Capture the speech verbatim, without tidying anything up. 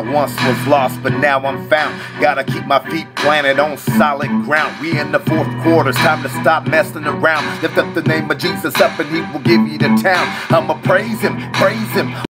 once was lost, but now I'm found. Gotta keep my feet planted on solid ground. We in the fourth quarter, it's time to stop messing around. Lift up the name of Jesus up and he will give you the town. I'ma praise him, praise him.